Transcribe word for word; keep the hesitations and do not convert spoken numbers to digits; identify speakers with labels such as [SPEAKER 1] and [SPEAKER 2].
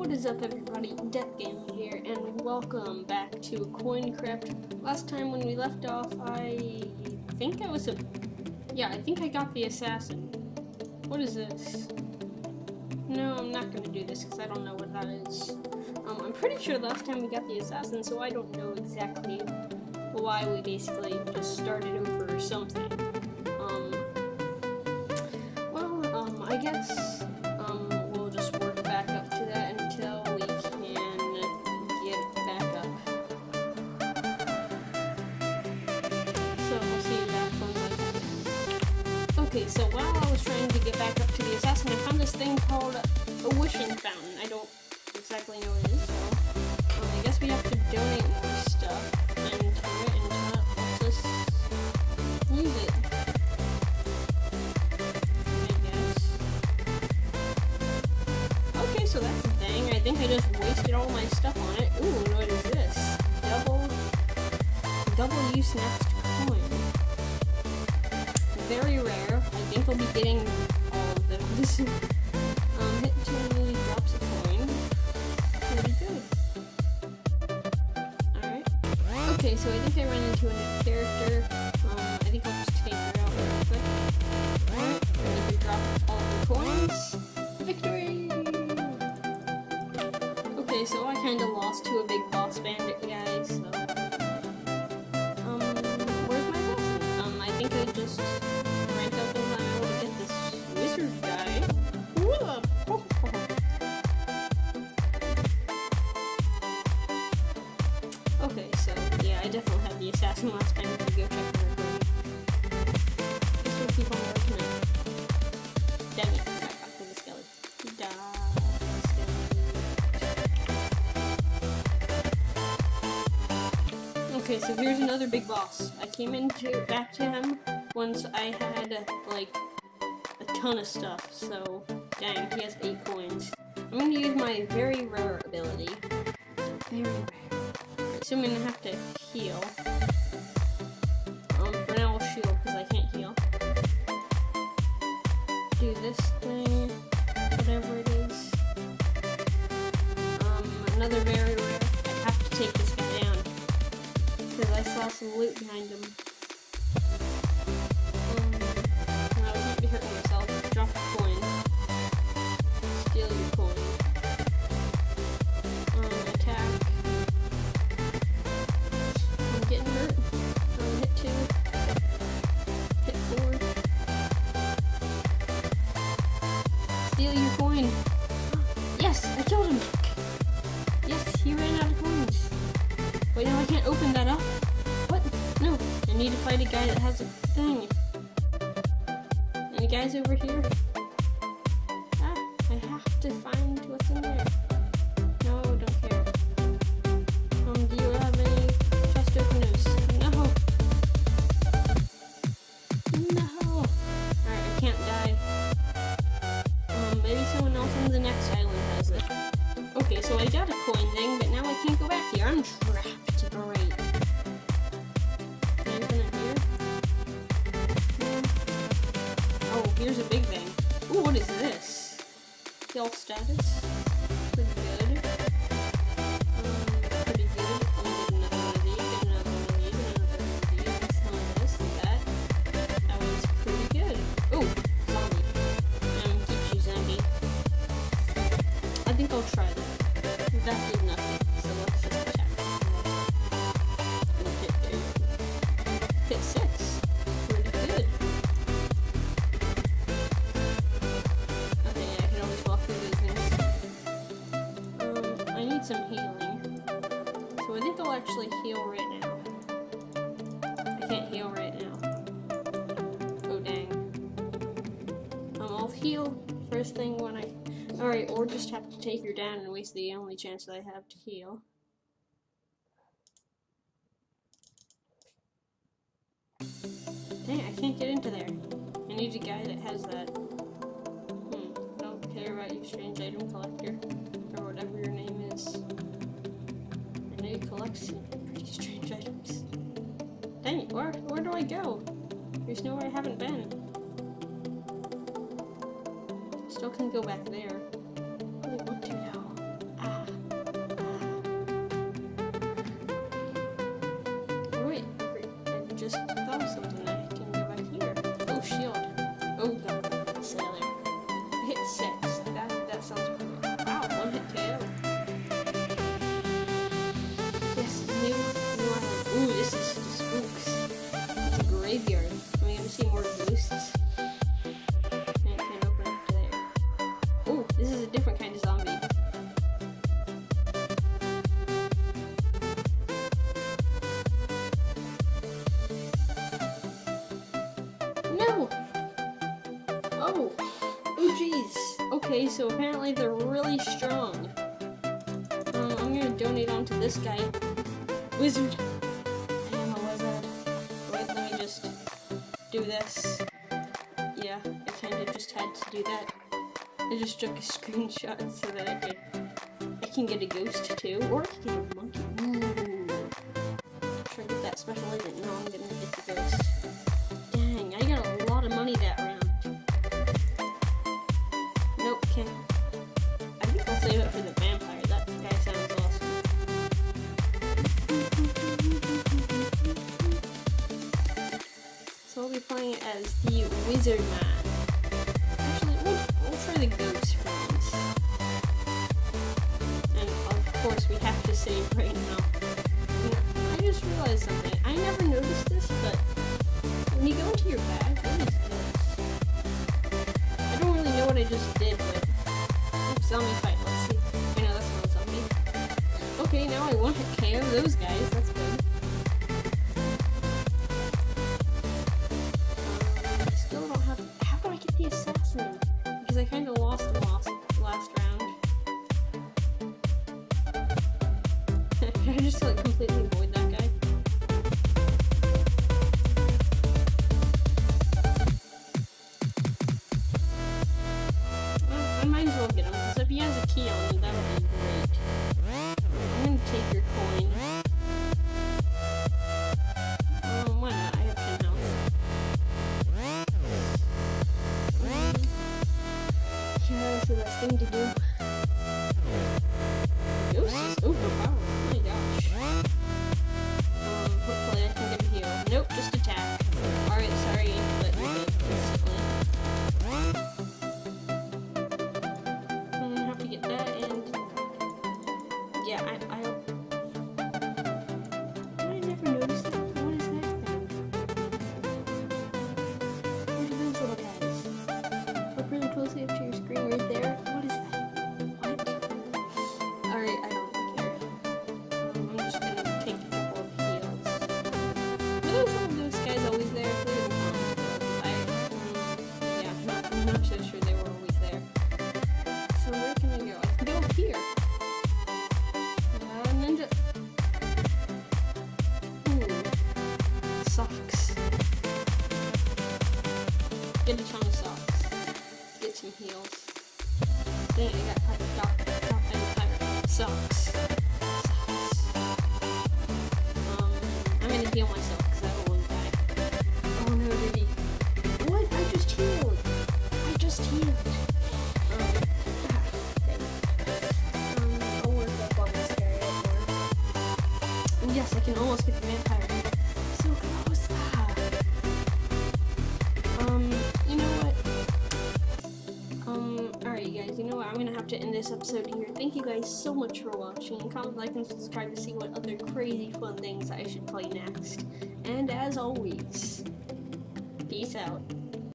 [SPEAKER 1] What is up, everybody? Death Gaming here, and welcome back to Crypt. Last time when we left off, I think I was a... Yeah, I think I got the assassin. What is this? No, I'm not going to do this because I don't know what that is. Um, I'm pretty sure last time we got the assassin, so I don't know exactly why we basically just started over or something. Um, well, um, I guess... Okay, so while I was trying to get back up to the assassin, I found this thing called a wishing fountain. I don't exactly know what it is, so um, I guess we have to donate more stuff into it, and that lets us use it. I guess. Okay, so that's the thing. I think I just wasted all my stuff on it. Ooh, what is this? Double, double use next coin. Very rare. I think we'll be getting all of those. um, hit too many drops of coin. Pretty good. Alright. Okay, so I think I ran into a new character. Um, I think I'll just take her out real quick. Alright, and we drop all the coins. Victory! Okay, so I kinda lost to a big boss bandit guy, so... Um, where's my assassin? Um, I think I just... Okay, so yeah, I definitely had the assassin last time. We go check the recording. Guess we'll keep on working it. Damn it, back up to the skeleton. Die, skeleton. Okay, so here's another big boss. I came into back to him once I had uh, like a ton of stuff. So dang, he has eight coins. I'm gonna use my very rare ability. Very rare. So I'm gonna have to heal. Um, for now I'll shield because I can't heal. Do this thing, whatever it is. Um, another very rare. I have to take this guy down because I saw some loot behind him. Um, no, I can't be hurting myself. Drop a coin. Steal your coin. Um, attack. Getting hurt. Um, hit two. Hit four. Steal your coin. Yes, I killed him. Yes, he ran out of coins. Wait, now I can't open that up. What? No, I need to fight a guy that has a thing. Any guys over here? Ah, I have to find what's in there. No, don't care. Um, do you have any chest openers? No. No. Alright, I can't die. Um, maybe someone else on the next island has it. Okay, so I got a coin thing, but now I can't go back here. I'm trapped. Great. Can I open it here? No. Oh, here's a big thing. Ooh, what is this? Health status. Pretty good. Um, pretty good. I'll get another one of these, get another one of these, another one of these, and some of this, and that. That was pretty good. Ooh, zombie. Um, keep you zombie. I think I'll try that. That did nothing, so let's just check. Hit two. Hit six. Pretty good. Okay, yeah, I can always walk through those things. Um, I need some healing. So I think I'll actually heal right now. I can't heal right now. Oh dang. Um, I'll heal first thing when I... Alright, or just have to take her down and waste the only chance that I have to heal. Dang, I can't get into there. I need a guy that has that. Hmm, don't care about you, strange item collector. Or whatever your name is. I know you collect some pretty strange items. Dang it, where, where do I go? There's nowhere I haven't been. Still can go back there. I want to know. so apparently they're really strong. Um, I'm gonna donate on to this guy. Wizard! I am a wizard. Wait, let me just do this. Yeah, I kinda just had to do that. I just took a screenshot so that I could... I can get a ghost too, or I can get a monkey. Ooh. Try to get that special agent. No, I'm gonna get the ghost. Dang, I got a lot of money that round. Nope, can't. I think I'll save it for the vampire. That guy sounds awesome. So I'll be playing as the Wizard Man. Actually, we'll, we'll try the ghost friends. And of course, we have to save right now. I just realized something. I never noticed this, but when you go into your bag, what is this? I don't really know what I just did, but oops, zombie fight. Let's see. I know that's not a zombie. Okay, now I want to K O those guys. That's good. Um, I still don't have. How can I get the assassin? Because I kind of lost him last last round. Should I just like completely avoid that guy? Well, I might as well get him, because if he has a key on me, that would be great. I'm gonna take your coin. Um, why not? I have ten health. Um, yeah, that's the best thing to do. Ghost is overpowered. Oh my gosh. Um, hopefully I can get a heal. Nope, just attack. Alright, sorry, but you're dead instantly. I'm gonna have to get that and... Yeah, I, I'll... Did I never notice that? What is that thing? What are those little guys? Look really closely up to your screen right there. What is that? Alright, I don't care. Um, I'm just gonna take a couple of heals. Were some of those guys always there? They didn't come. I, um, yeah, I'm not, I'm not so sure they were always there. So where can I go? I can go here. Uh, ninja. Ooh. Socks. Get a ton of socks. Get some heals. Dang, I got type of doc. Socks. Socks. Um, I'm gonna heal myself because I don't want to die. Oh no, did he? What? I just healed. I just healed. Um, ah, dang. Um, I'll work up on this area more. Yes, I can almost get the vampire. So close. Ah. Um, you know what? Um, alright you guys, you know what, I'm gonna have to end this episode here. Thank you guys so much for watching. Comment, like, and subscribe to see what other crazy fun things I should play next. And as always, peace out.